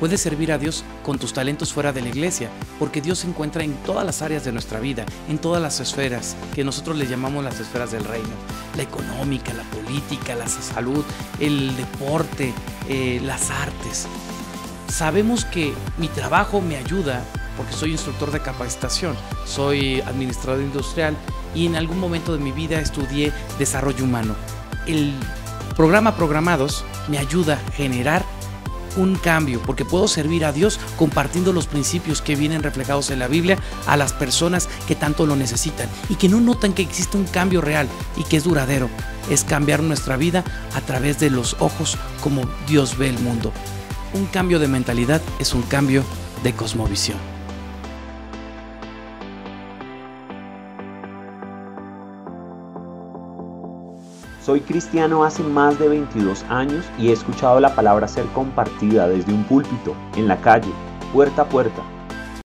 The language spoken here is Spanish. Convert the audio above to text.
Puedes servir a Dios con tus talentos fuera de la iglesia, porque Dios se encuentra en todas las áreas de nuestra vida, en todas las esferas, que nosotros le llamamos las esferas del reino. La económica, la política, la salud, el deporte, las artes. Sabemos que mi trabajo me ayuda, porque soy instructor de capacitación, soy administrador industrial y en algún momento de mi vida estudié desarrollo humano. El programa Programados me ayuda a generar un cambio, porque puedo servir a Dios compartiendo los principios que vienen reflejados en la Biblia a las personas que tanto lo necesitan y que no notan que existe un cambio real y que es duradero. Es cambiar nuestra vida a través de los ojos como Dios ve el mundo. Un cambio de mentalidad es un cambio de cosmovisión. Soy cristiano hace más de 22 años y he escuchado la palabra ser compartida desde un púlpito, en la calle, puerta a puerta,